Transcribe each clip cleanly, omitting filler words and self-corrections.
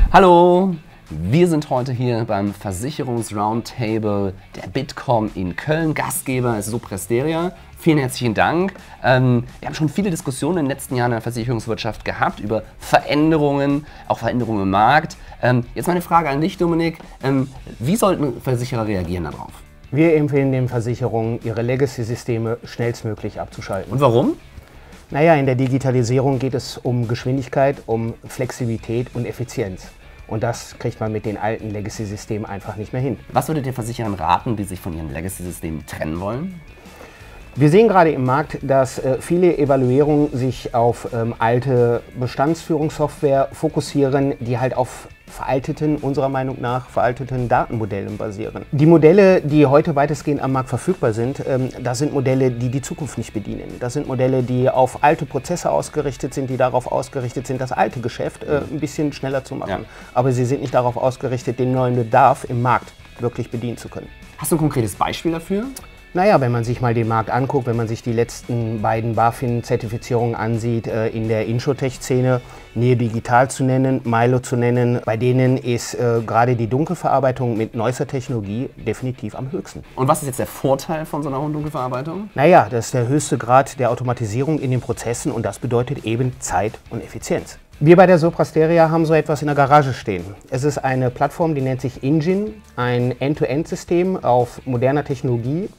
Hallo, wir sind heute hier beim Versicherungsroundtable der Bitkom in Köln. Gastgeber ist Soprasteria. Vielen herzlichen Dank. Wir haben schon viele Diskussionen in den letzten Jahren in der Versicherungswirtschaft gehabt über Veränderungen, auch Veränderungen im Markt. Jetzt meine Frage an dich, Dominik. Wie sollten Versicherer reagieren darauf? Wir empfehlen den Versicherungen, ihre Legacy-Systeme schnellstmöglich abzuschalten. Und warum? Naja, in der Digitalisierung geht es um Geschwindigkeit, um Flexibilität und Effizienz. Und das kriegt man mit den alten Legacy-Systemen einfach nicht mehr hin. Was würdet ihr Versicherern raten, die sich von ihren Legacy-Systemen trennen wollen? Wir sehen gerade im Markt, dass viele Evaluierungen sich auf alte Bestandsführungssoftware fokussieren, die halt auf unserer Meinung nach veralteten Datenmodellen basieren. Die Modelle, die heute weitestgehend am Markt verfügbar sind, das sind Modelle, die die Zukunft nicht bedienen. Das sind Modelle, die auf alte Prozesse ausgerichtet sind, die darauf ausgerichtet sind, das alte Geschäft ein bisschen schneller zu machen. Ja. Aber sie sind nicht darauf ausgerichtet, den neuen Bedarf im Markt wirklich bedienen zu können. Hast du ein konkretes Beispiel dafür? Naja, wenn man sich mal den Markt anguckt, wenn man sich die letzten beiden BaFin-Zertifizierungen ansieht, in der Insurtech-Szene, Neo Digital zu nennen, Milo zu nennen, bei denen ist gerade die Dunkelverarbeitung mit neuester Technologie definitiv am höchsten. Und was ist jetzt der Vorteil von so einer hohen Dunkelverarbeitung? Naja, das ist der höchste Grad der Automatisierung in den Prozessen und das bedeutet eben Zeit und Effizienz. Wir bei der Soprasteria haben so etwas in der Garage stehen. Es ist eine Plattform, die nennt sich Engine, ein End-to-End-System auf moderner Technologie,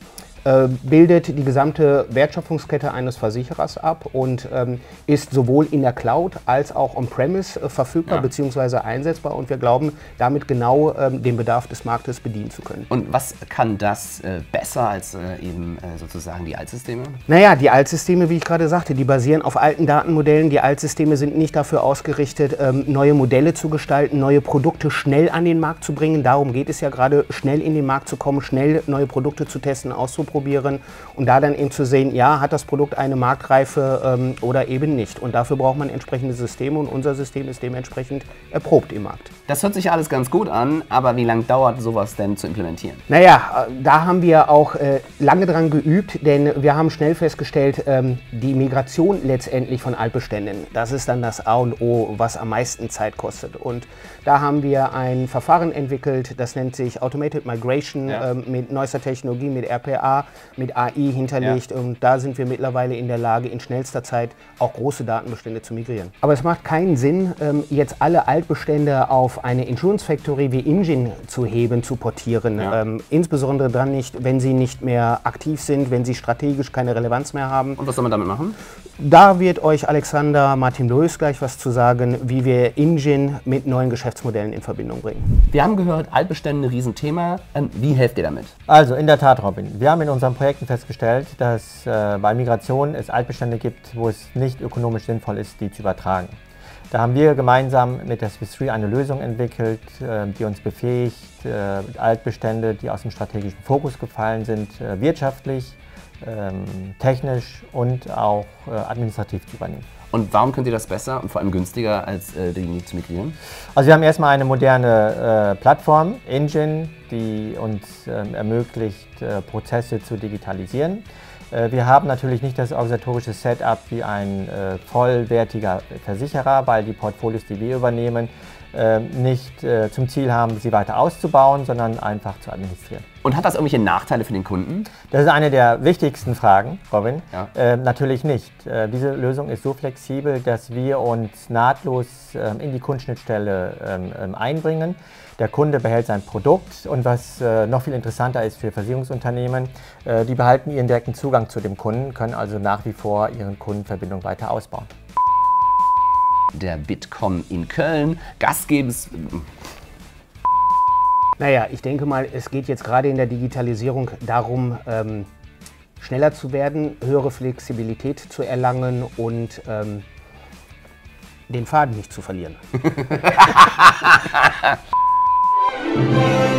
bildet die gesamte Wertschöpfungskette eines Versicherers ab und ist sowohl in der Cloud als auch on-premise verfügbar bzw. einsetzbar und wir glauben, damit genau den Bedarf des Marktes bedienen zu können. Und was kann das besser als eben sozusagen die Altsysteme? Naja, die Altsysteme, wie ich gerade sagte, die basieren auf alten Datenmodellen. Die Altsysteme sind nicht dafür ausgerichtet, neue Modelle zu gestalten, neue Produkte schnell an den Markt zu bringen. Darum geht es ja gerade, schnell in den Markt zu kommen, schnell neue Produkte zu testen, auszuprobieren und da dann eben zu sehen, ja, hat das Produkt eine Marktreife oder eben nicht. Und dafür braucht man entsprechende Systeme und unser System ist dementsprechend erprobt im Markt. Das hört sich alles ganz gut an, aber wie lange dauert sowas denn zu implementieren? Naja, da haben wir auch lange dran geübt, denn wir haben schnell festgestellt, die Migration letztendlich von Altbeständen, das ist dann das A und O, was am meisten Zeit kostet. Und da haben wir ein Verfahren entwickelt, das nennt sich Automated Migration mit neuester Technologie, mit RPA, mit AI hinterlegt und da sind wir mittlerweile in der Lage, in schnellster Zeit auch große Datenbestände zu migrieren. Aber es macht keinen Sinn, jetzt alle Altbestände auf eine Insurance Factory wie Engine zu heben, zu portieren. Insbesondere dann nicht, wenn sie nicht mehr aktiv sind, wenn sie strategisch keine Relevanz mehr haben. Und was soll man damit machen? Da wird euch Alexander Martin-Lois gleich was zu sagen, wie wir Engine mit neuen Geschäftsmodellen in Verbindung bringen. Wir haben gehört, Altbestände ein Riesenthema. Wie helft ihr damit? Also in der Tat, Robin. Wir haben in unseren Projekten festgestellt, dass bei Migration es Altbestände gibt, wo es nicht ökonomisch sinnvoll ist, die zu übertragen. Da haben wir gemeinsam mit der Swiss Re eine Lösung entwickelt, die uns befähigt, Altbestände, die aus dem strategischen Fokus gefallen sind, wirtschaftlich, technisch und auch administrativ zu übernehmen. Und warum könnt ihr das besser und vor allem günstiger, als die zu migrieren? Also wir haben erstmal eine moderne Plattform, Engine, die uns ermöglicht, Prozesse zu digitalisieren. Wir haben natürlich nicht das organisatorische Setup wie ein vollwertiger Versicherer, weil die Portfolios, die wir übernehmen, nicht zum Ziel haben, sie weiter auszubauen, sondern einfach zu administrieren. Und hat das irgendwelche Nachteile für den Kunden? Das ist eine der wichtigsten Fragen, Robin. Ja. Natürlich nicht. Diese Lösung ist so flexibel, dass wir uns nahtlos in die Kundenschnittstelle einbringen. Der Kunde behält sein Produkt und was noch viel interessanter ist für Versicherungsunternehmen, die behalten ihren direkten Zugang zu dem Kunden, können also nach wie vor ihre Kundenverbindung weiter ausbauen. Der Bitkom in Köln, Gastgeber. Naja, ich denke mal, es geht jetzt gerade in der Digitalisierung darum, schneller zu werden, höhere Flexibilität zu erlangen und den Faden nicht zu verlieren.